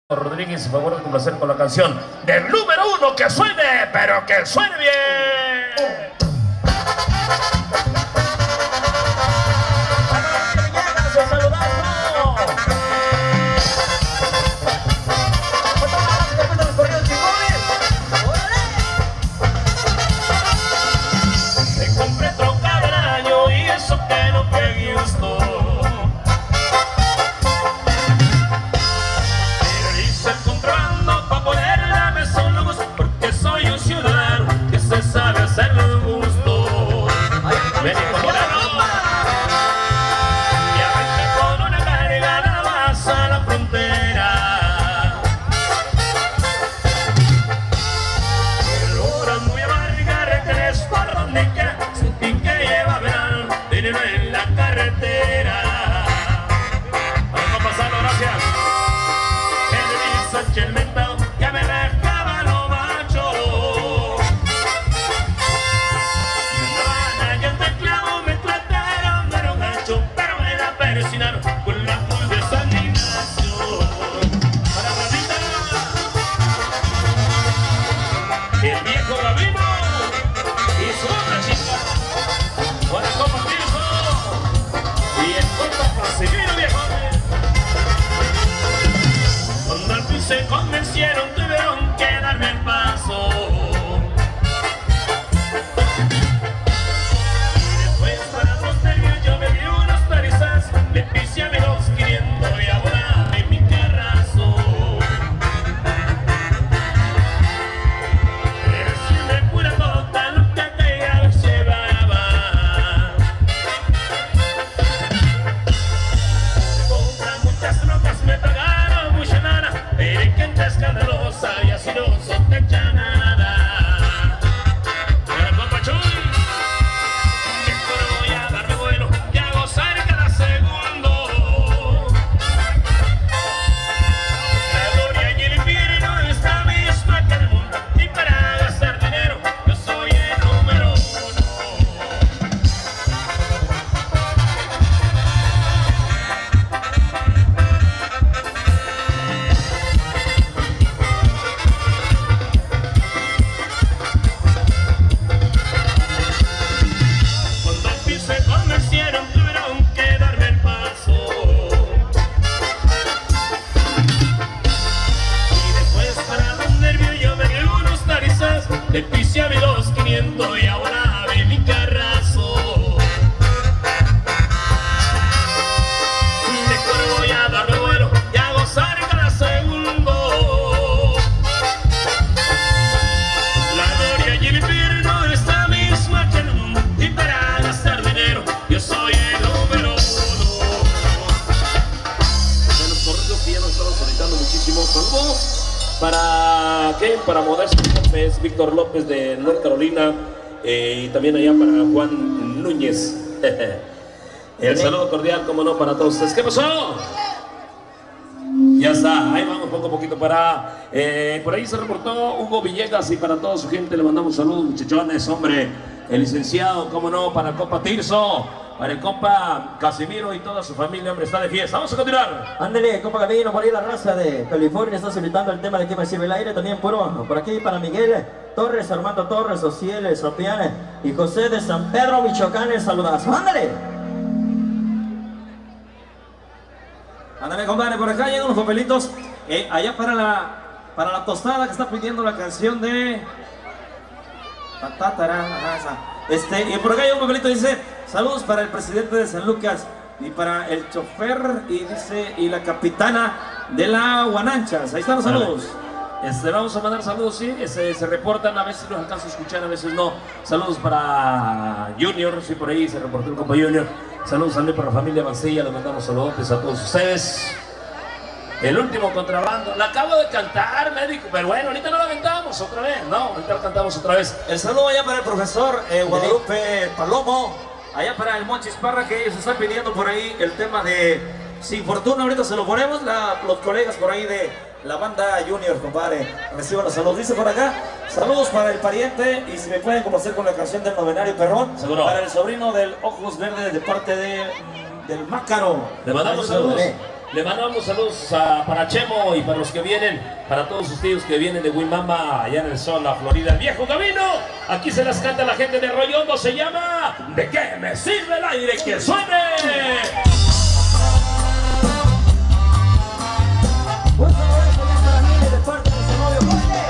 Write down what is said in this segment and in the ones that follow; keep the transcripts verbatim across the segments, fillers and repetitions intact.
Rodríguez, por favor de complacer con la canción del número uno, que suene, pero que suene bien. Me compré troca del año y eso que no fue gusto. Sabe hacerlo un gusto. Ven y colorado. Y arranca con una carga nada más a la frontera. Logran muy amarga, regreso por donde quiera. Sentí que lleva verano, dinero en la carretera. Vamos a pasarlo, gracias. El Sánchez el mentado ya me dejaba lo macho. Con la full de San Ignacio. Para Rosita, el viejo Gabino y su otra chica. Para compartirlo y el compa Casimiro, viejo. Cuando al fin se convencieron, tuvieron que darme el paso. Le pise a mi dos quinientos y ahora en mi carrazo. Recibe pura tota lo que aquella llevaba. Me compran muchas trocas, me pagaron mucha lana, pero hay gente escandalosa y así no sospecha nada. Pero compa Chuy, mejor voy a darme vuelo y a gozar cada segundo. Le pise a mi dos quinientos y ahora ve mi carrazo. Mejor voy a darme vuelo y a gozar cada segundo. La gloria y el infierno es la misma que el mundo, y para gastar dinero yo soy el número uno. De los corridos que ya nos estamos solicitando muchísimos saludos. ¿Para qué? Para Modesto López, Víctor López de North Carolina, eh, y también allá para Juan Núñez. El saludo cordial, como no, para todos ustedes. ¿Qué pasó? Ya está, ahí vamos poco a poquito para... Eh, por ahí se reportó Hugo Villegas y para toda su gente le mandamos saludos, muchachones, hombre. El licenciado, como no, para el compa Tirso, para el compa Casimiro y toda su familia, hombre, está de fiesta. Vamos a continuar. Ándale, compa Gabino, por ahí la raza de California está solicitando el tema de que me sirve el aire también, puro. Por aquí para Miguel Torres, Armando Torres, Ociel, Sopiane y José de San Pedro, Michoacán, saludazo. Ándale. Ándale, compadre, por acá llegan unos papelitos. Eh, allá para la, para la tostada que está pidiendo la canción de... Este, y por acá hay un papelito, dice: saludos para el presidente de San Lucas y para el chofer y dice y la capitana de la Guananchas. Ahí están los saludos. Este, vamos a mandar saludos, sí, este, se reportan, a veces los alcanzo a escuchar, a veces no. Saludos para Junior, sí, por ahí se reportó el compa Junior. Saludos también para la familia Mancilla, les mandamos saludos a todos ustedes. El último contrabando, la acabo de cantar, médico, pero bueno, ahorita no la cantamos otra vez, no, ahorita la cantamos otra vez. El saludo allá para el profesor eh, Guadalupe Palomo, allá para el Monchis Parra, que ellos están pidiendo por ahí el tema de Sin Fortuna. Ahorita se lo ponemos, la, los colegas por ahí de la banda Junior, compadre, reciban los saludos. Dice por acá: saludos para el pariente y si me pueden conocer con la canción del Novenario Perrón. Seguro. Para el sobrino del Ojos Verdes de parte de, del Mácaro. Le mandamos saludos. Le mandamos saludos a, para Chemo y para los que vienen, para todos sus tíos que vienen de Wimbamba, allá en el sol, la Florida, el viejo camino. Aquí se las canta la gente de Arroyondo, se llama ¿De qué me sirve el aire que suene? Un saludo para mí de parte de su novio Jorge.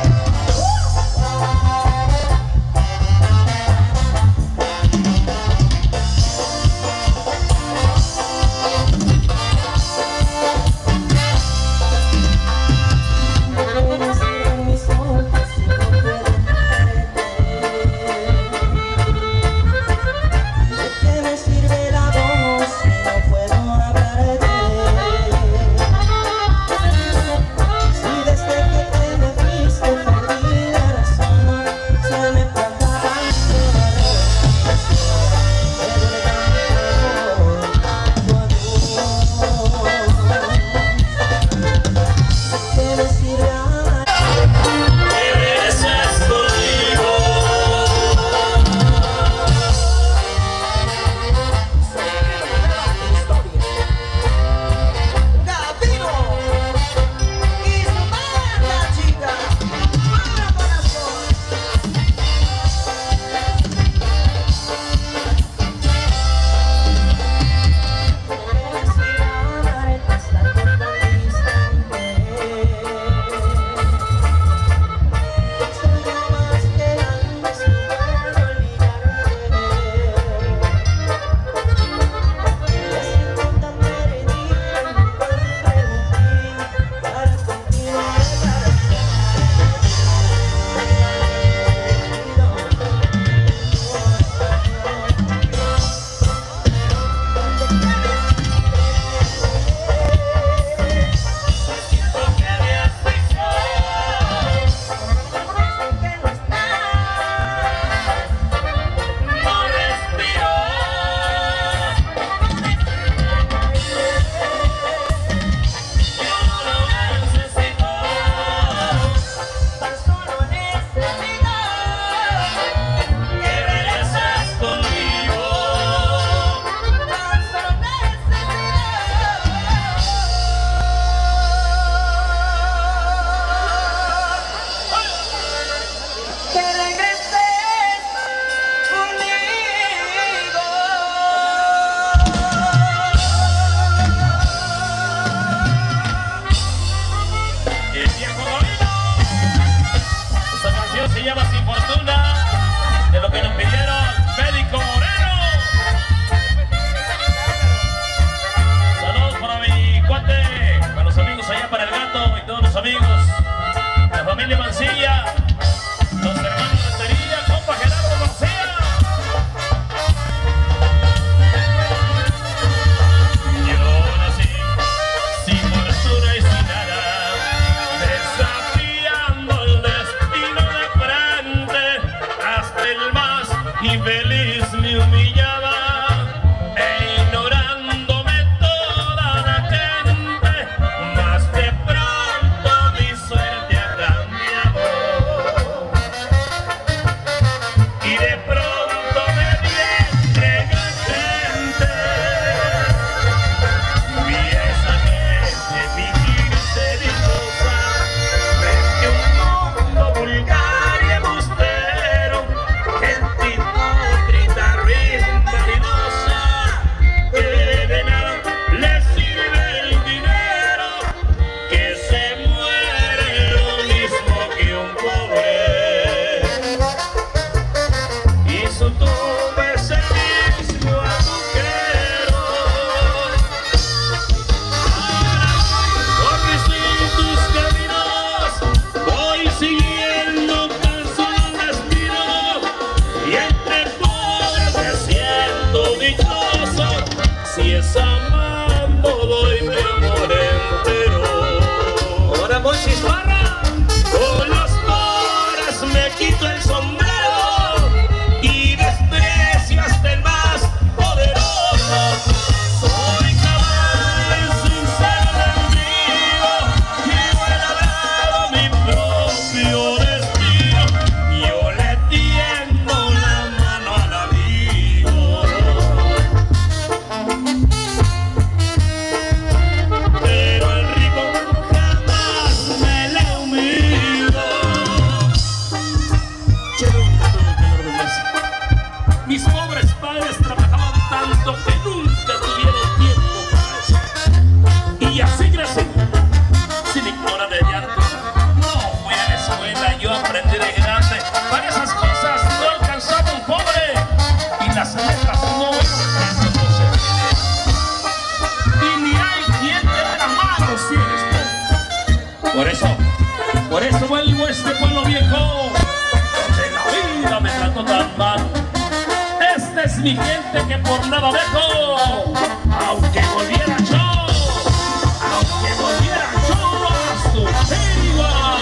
Por eso, por eso vuelvo a este pueblo viejo, donde la vida me trató tan mal. Esta es mi gente que por nada dejo, aunque volviera yo, aunque volviera yo a su chiva.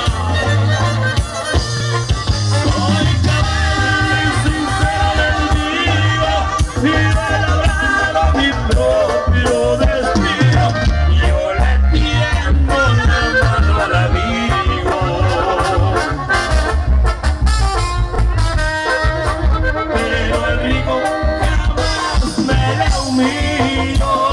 Soy cabal y sincero del mío, y he labrado mi propio destino. Yo le tiendo la mano al amigo, pero el rico jamás me la humilló.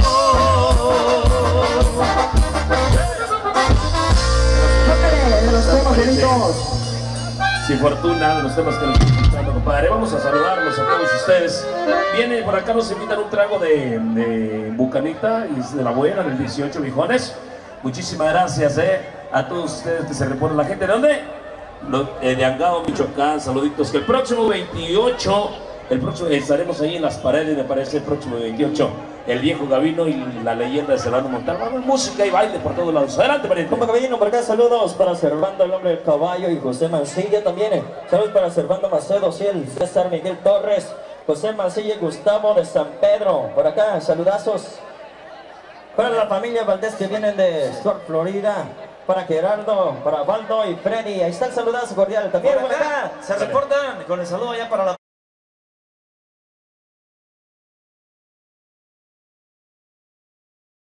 De los temas bonitos. Sin fortuna, de los temas que nos están escuchando, compadre. Vamos a saludarlos a todos ustedes. Viene por acá, nos invitan un trago de, de Bucanita y es de la buena, del dieciocho viejones. Muchísimas gracias eh, a todos ustedes que se reponen. ¿La gente de dónde? Lo, eh, de Angado, Michoacán. Saluditos. Que el próximo veintiocho, el próximo, estaremos ahí en las paredes, me parece, el próximo veintiocho. El viejo Gavino y la leyenda de Servando Montalvo. Va a haber música y baile por todos lados. Adelante, pariente. Compa Gavino, por acá saludos para Servando el Hombre del Caballo y José Mancilla también. Saludos para Servando Macedo, Ciel, César Miguel Torres, José Mancilla y Gustavo de San Pedro. Por acá, saludazos. Para la familia Valdés que vienen de Stuart, Florida. Para Gerardo, para Valdo y Freddy. Ahí está el saludazo cordial también. Por acá se reportan con el saludo allá para la